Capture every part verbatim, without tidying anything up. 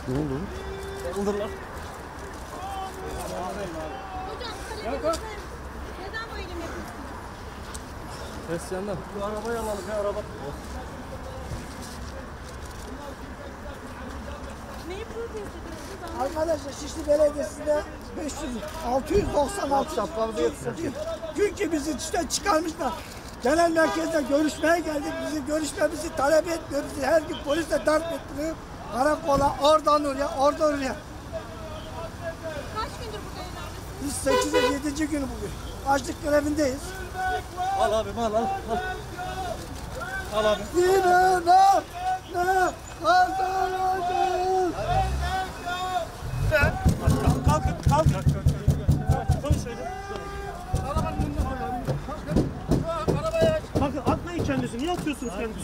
Ne oldu? Kaldırlar. Hocam kalemi neden bu eylem yapıyorsunuz? Ses yandan. Bu arabayı alalım ya araba. Neyi protesto ediyorsunuz? Arkadaşlar Şişli Belediyesi'nde beş yüz altı yüz doksan altı Şapkamızı yetişsin. Çünkü bizi işte çıkarmışlar. Genel merkezde görüşmeye geldik. Bizim görüşmemizi talep etmiyor. Bizi her gün polisle darp ettiriyor. Karakola, oradan oraya, oradan oraya. Kaç gündür burada evlerdesiniz? Biz sekiz yedinci günü bugün. Açlık grevindeyiz. Al abim al al. Al, al abi. Yine ne? Ne? Kazanacağız. Kalkın kalk. Konuş öyle. Bakın atmayın kendinizi. Niye atıyorsunuz kendinizi?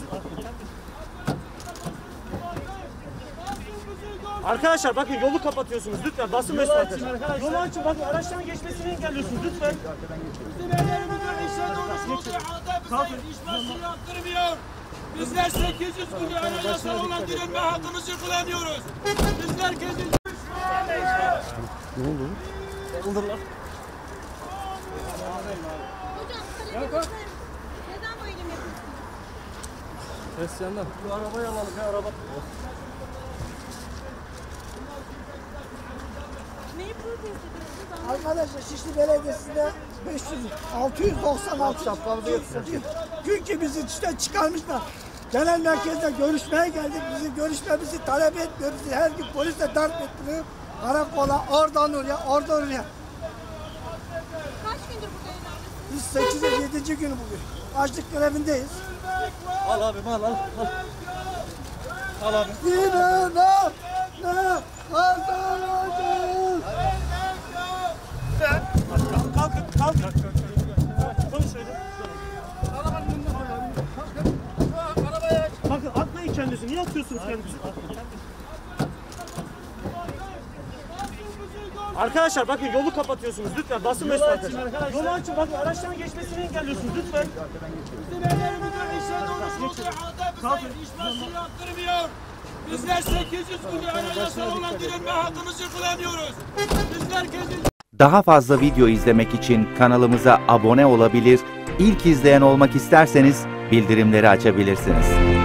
Arkadaşlar bakın yolu kapatıyorsunuz lütfen basın mensubu arkadaşlar. Yolu açın bakın araçların geçmesini engelliyorsunuz lütfen. Bizim evlerimizin işe doğrusu halde bize iş başı yaptırmıyor. Bizler sekiz yüz gün önce olan direnme hakkımızı kullanıyoruz. Bizler kesin... Ne oldu? Kaldırlar. Hocam kalemi neden bu eylem yapıyorsunuz? Ses yandan. Bu arabayı alalım ya araba. Neyi protesto ediyorsunuz? Arkadaşlar Şişli Belediyesi'nde beş yüz altı yüz doksan altı Şapkamızı yetişsin. Çünkü bizi işte çıkarmışlar. Genel merkezde görüşmeye geldik. Bizim görüşmemizi talep etmiyor. Bizi her gün polisle darp ettiriyor. Karakola, oradan oraya, oradan oraya. Kaç gündür burada evlerdesiniz? Biz sekiz yedinci günü bugün. Açlık grevindeyiz. Al abim al al. Al, al abi. Yine ne? Ne? Kazanacağız. Kalkın kalk. Konuş öyle. Bakın atmayın kendinizi. Niye atıyorsunuz kendinizi? Arkadaşlar bakın yolu kapatıyorsunuz lütfen basın mensubu arkadaşlar. Yolu açın bakın araçların geçmesini engelliyorsunuz lütfen. Bizim evlerimizin işe doğrusu halde bize iş başı yaptırmıyor. Bizler sekiz yüz gün önce olan direnme hakkımızı kullanıyoruz. Bizler kesin... Daha fazla video izlemek için kanalımıza abone olabilir, ilk izleyen olmak isterseniz bildirimleri açabilirsiniz.